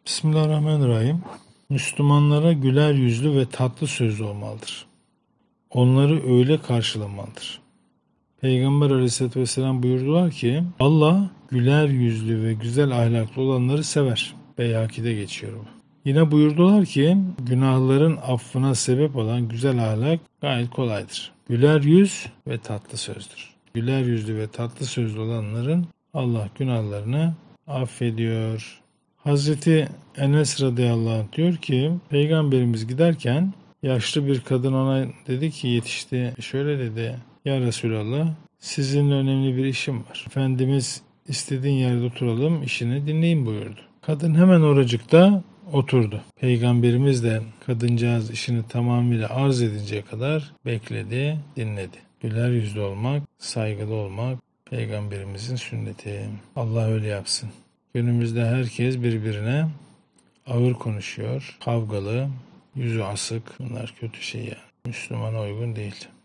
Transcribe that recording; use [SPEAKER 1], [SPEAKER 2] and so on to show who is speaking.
[SPEAKER 1] Bismillahirrahmanirrahim. Müslümanlara güler yüzlü ve tatlı sözlü olmalıdır. Onları öyle karşılamalıdır. Peygamber Aleyhisselatü Vesselam buyurdular ki Allah güler yüzlü ve güzel ahlaklı olanları sever. Beyhaki'de geçiyor bu. Yine buyurdular ki günahların affına sebep olan güzel ahlak gayet kolaydır. Güler yüz ve tatlı sözdür. Güler yüzlü ve tatlı sözlü olanların Allah günahlarını affediyor. Hazreti Enes radıyallahu anh diyor ki Peygamberimiz giderken yaşlı bir kadın ona dedi ki yetişti. Şöyle dedi: Ya Resulallah, sizinle önemli bir işim var. Efendimiz istediğin yerde oturalım, işini dinleyin buyurdu. Kadın hemen oracıkta oturdu. Peygamberimiz de kadıncağız işini tamamıyla arz edinceye kadar bekledi, dinledi. Güler yüzlü olmak, saygılı olmak Peygamberimizin sünneti. Allah öyle yapsın. Günümüzde herkes birbirine ağır konuşuyor, kavgalı, yüzü asık. Bunlar kötü şey yani. Müslümana uygun değil.